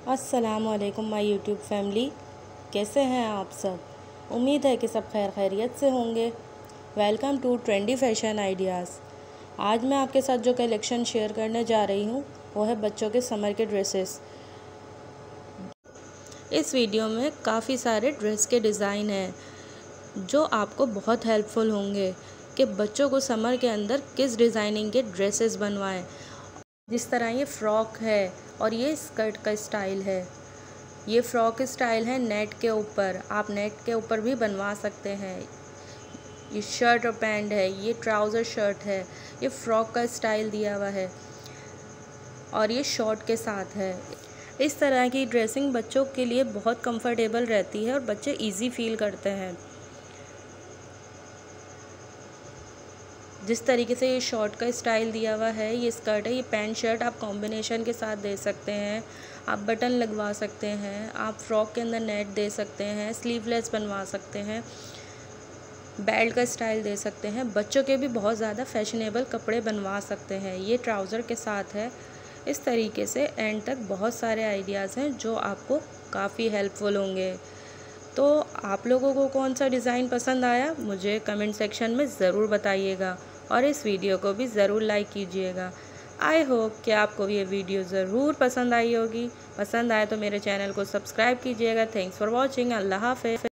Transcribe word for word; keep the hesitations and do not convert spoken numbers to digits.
अस्सलामुअलैकुम my YouTube family, कैसे हैं आप सब। उम्मीद है कि सब खैर खैरियत से होंगे। Welcome to trendy fashion ideas. आज मैं आपके साथ जो कलेक्शन शेयर करने जा रही हूँ वो है बच्चों के समर के ड्रेसेस। इस वीडियो में काफ़ी सारे ड्रेस के डिज़ाइन हैं जो आपको बहुत हेल्पफुल होंगे कि बच्चों को समर के अंदर किस डिज़ाइनिंग के ड्रेसेस बनवाएं। जिस तरह ये फ़्रॉक है और ये स्कर्ट का स्टाइल है। ये फ़्रॉक स्टाइल है नेट के ऊपर, आप नेट के ऊपर भी बनवा सकते हैं। ये शर्ट और पैंट है, ये ट्राउज़र शर्ट है, ये फ़्रॉक का स्टाइल दिया हुआ है और ये शॉर्ट के साथ है। इस तरह की ड्रेसिंग बच्चों के लिए बहुत कंफर्टेबल रहती है और बच्चे इजी फील करते हैं। जिस तरीके से ये शॉर्ट का स्टाइल दिया हुआ है, ये स्कर्ट है, ये पैंट शर्ट आप कॉम्बिनेशन के साथ दे सकते हैं। आप बटन लगवा सकते हैं, आप फ्रॉक के अंदर नेट दे सकते हैं, स्लीवलेस बनवा सकते हैं, बेल्ट का स्टाइल दे सकते हैं। बच्चों के भी बहुत ज़्यादा फैशनेबल कपड़े बनवा सकते हैं। ये ट्राउज़र के साथ है। इस तरीके से एंड तक बहुत सारे आइडियाज़ हैं जो आपको काफ़ी हेल्पफुल होंगे। तो आप लोगों को कौन सा डिज़ाइन पसंद आया मुझे कमेंट सेक्शन में ज़रूर बताइएगा और इस वीडियो को भी ज़रूर लाइक कीजिएगा। आई होप कि आपको ये वीडियो ज़रूर पसंद आई होगी। पसंद आए तो मेरे चैनल को सब्सक्राइब कीजिएगा। Thanks for watching. अल्लाह हाफ़िज़।